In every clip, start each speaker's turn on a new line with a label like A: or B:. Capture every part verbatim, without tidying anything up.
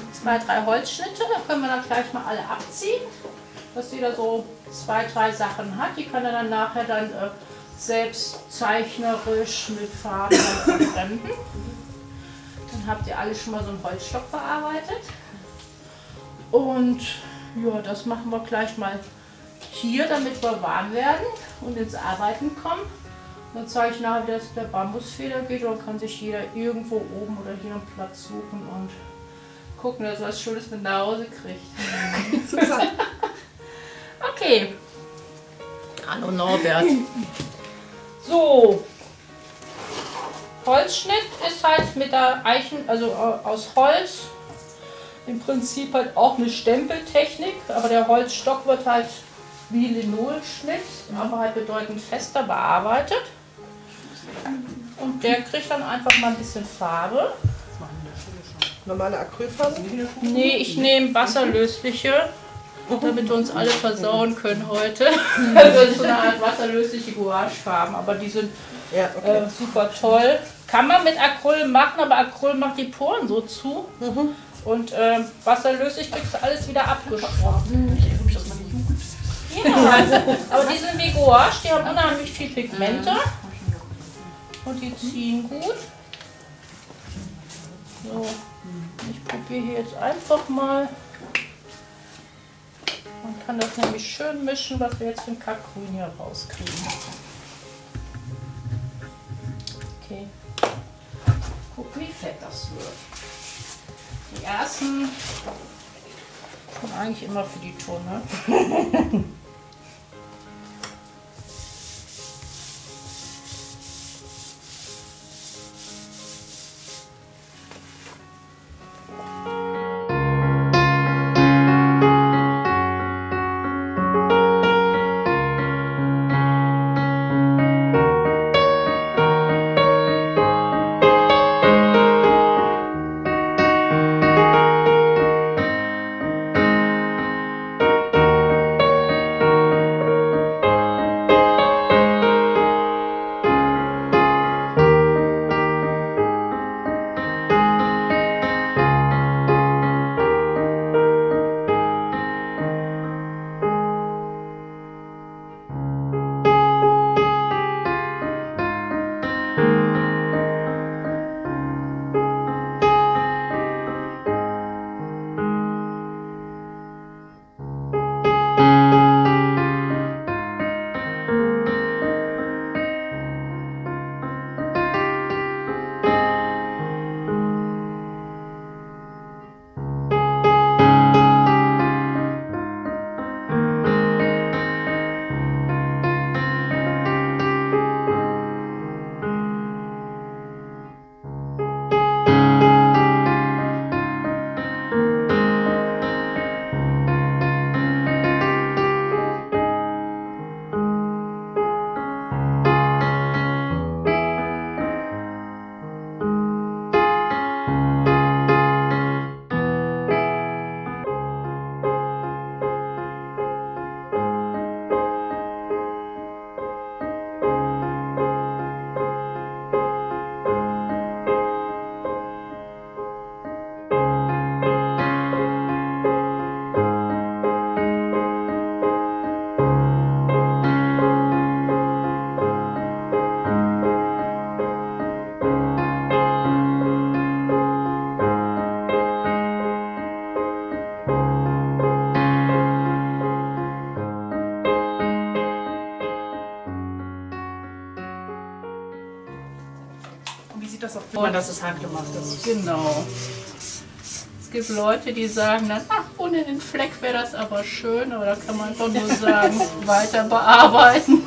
A: zwei, drei Holzschnitte. Da können wir dann gleich mal alle abziehen, dass jeder so zwei, drei Sachen hat. Die kann er dann nachher dann äh, selbst zeichnerisch mit Farben verfremden. Dann habt ihr alle schon mal so einen Holzstock bearbeitet. Und ja, das machen wir gleich mal hier, damit wir warm werden und ins Arbeiten kommen. Dann zeige ich nachher, wie das mit der Bambusfeder geht, und kann sich jeder irgendwo oben oder hier einen Platz suchen und gucken, dass er was Schönes mit nach Hause kriegt. Okay. Hallo Norbert. So. Holzschnitt ist halt mit der Eichen, also aus Holz, im Prinzip halt auch eine Stempeltechnik, aber der Holzstock wird halt wie Linolschnitt, aber halt bedeutend fester bearbeitet. Und der kriegt dann einfach mal ein bisschen Farbe.
B: Normale Acrylfarbe?
A: Nee, ich nehme wasserlösliche, damit wir uns alle versauen können heute. Also so eine Art wasserlösliche Gouachefarben, aber die sind
B: ja, okay.
A: äh, super toll. Kann man mit Acryl machen, aber Acryl macht die Poren so zu. Mhm. Und äh, wasserlöslich kriegst du alles wieder abgesprochen. Ja, aber die sind wie Gouache, die haben unheimlich viel Pigmente. Und die ziehen gut. So, ich probiere hier jetzt einfach mal. Man kann das nämlich schön mischen, was wir jetzt für ein Kackgrün hier rauskriegen. Okay. Guck, wie fett das wird. Die ersten sind eigentlich immer für die Tonne.
C: Und dass es handgemacht ist.
A: Genau. Es gibt Leute, die sagen dann, ach, ohne den Fleck wäre das aber schön, aber da kann man einfach nur sagen, weiter bearbeiten.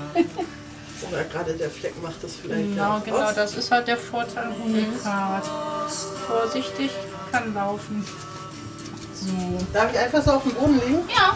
B: Oder gerade der Fleck macht das vielleicht.
A: Genau,
B: ja
A: genau,
B: aus.
A: das ist halt der Vorteil am Unikat. Vorsichtig, kann laufen. So.
B: Darf ich einfach so auf dem Boden liegen?
A: Ja.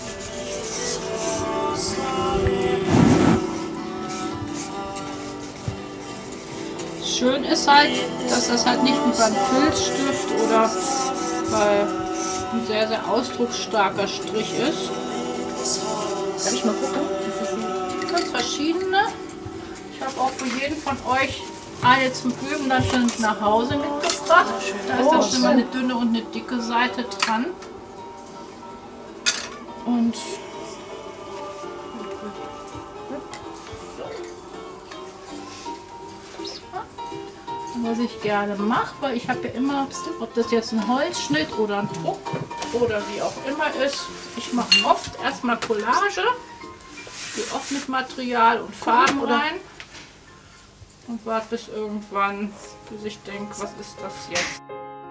A: Schön ist halt, dass das halt nicht wie beim Filzstift oder bei ein sehr, sehr ausdrucksstarker Strich ist.
C: Darf ich mal gucken?
A: Ganz verschiedene. Ich habe auch für jeden von euch eine zum Üben dann schon nach Hause mitgebracht. da ist dann schon mal eine dünne und eine dicke Seite dran. Und was ich gerne mache, weil ich habe ja immer, ob das jetzt ein Holzschnitt oder ein Druck oder wie auch immer ist, ich mache oft erstmal Collage, gehe oft mit Material und Farben rein und warte bis irgendwann, bis ich denke, was ist das jetzt?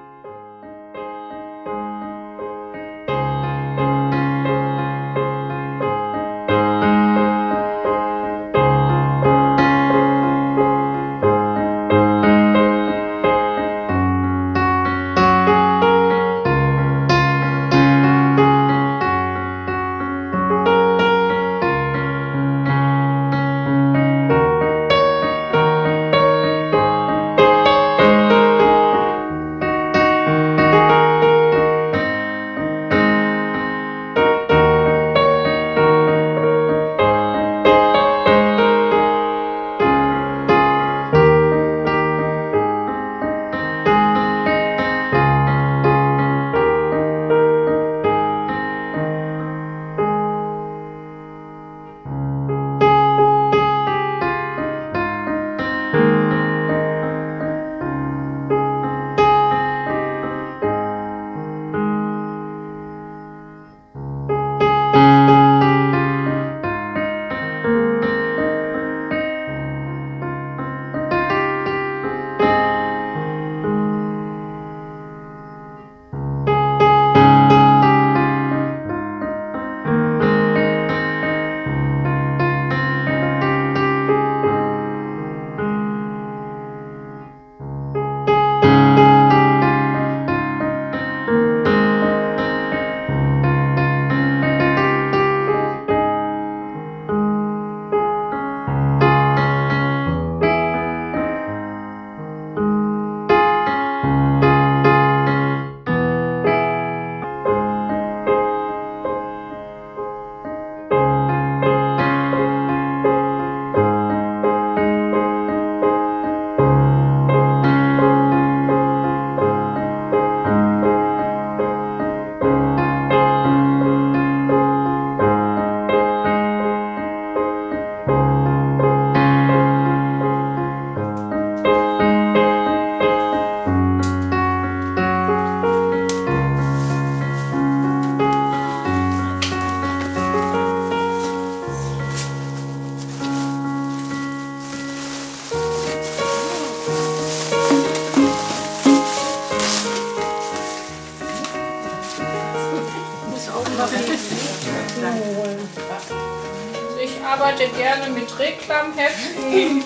A: Ich arbeite gerne mit Reklamheften.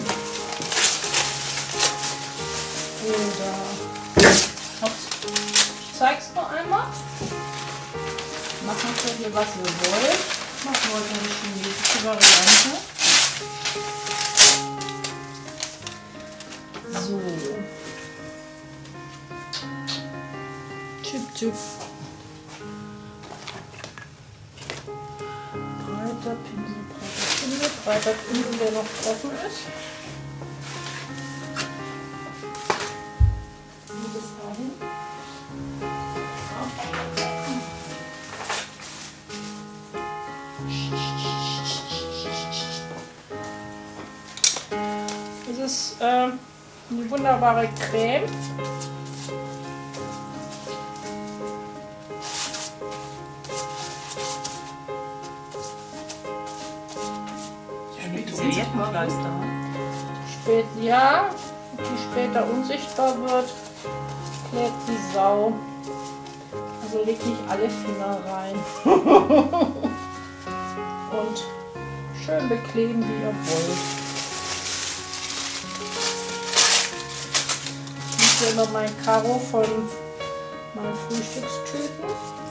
A: Oder ich zeig's noch einmal. Machen wir hier, was ihr wollt. Ich mache heute eine chinesische Variante. So. Chip, chip. Breiter Pinsel, breiter Pinsel, breiter Pinsel, der noch offen ist. Bis dahin. Das ist äh, eine wunderbare Creme. Spät, ja, die später unsichtbar wird, klärt die Sau. Also legt nicht alle Finger rein. Und schön bekleben, wie ihr wollt. Ich habe hier noch mein Karo von meinen Frühstückstüten.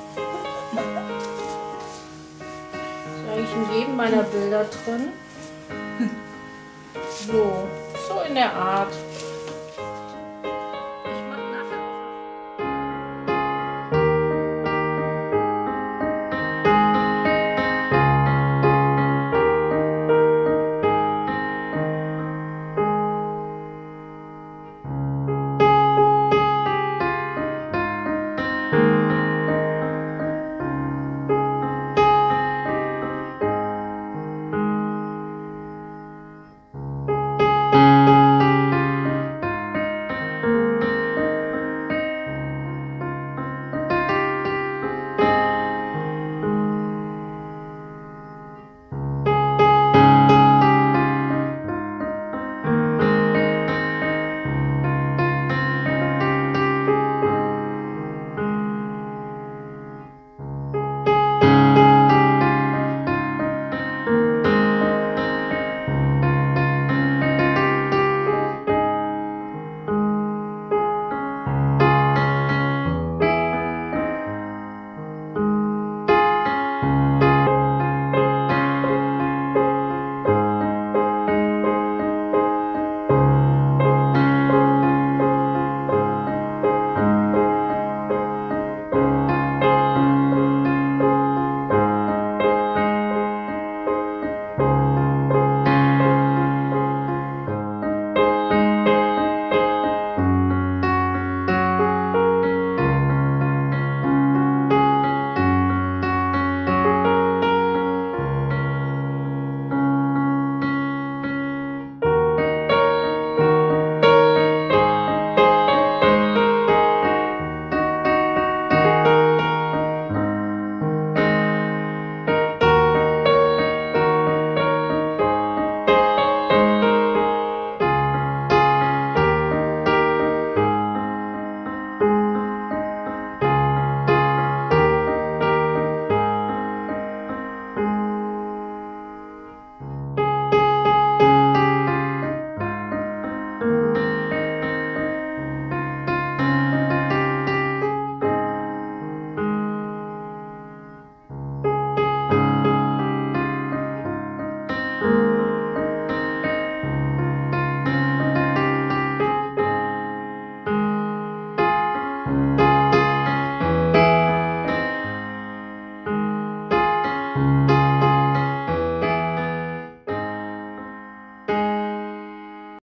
A: Ist eigentlich in jedem meiner Bilder drin. So, so in der Art.